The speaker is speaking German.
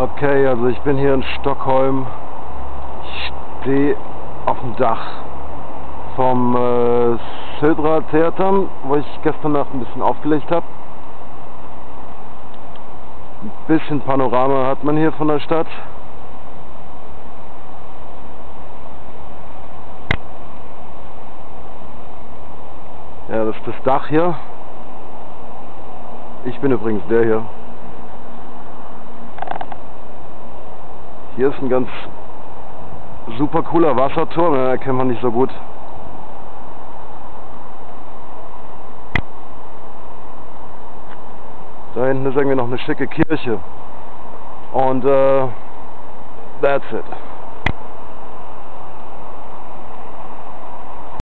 Okay, also ich bin hier in Stockholm. Ich stehe auf dem Dach vom Södra Teatern, wo ich gestern Nacht ein bisschen aufgelegt habe. Ein bisschen Panorama hat man hier von der Stadt. Ja, das ist das Dach hier. Ich bin übrigens der hier. Hier ist ein ganz super cooler Wasserturm, den erkennt man nicht so gut. Da hinten ist irgendwie noch eine schicke Kirche. Und that's it.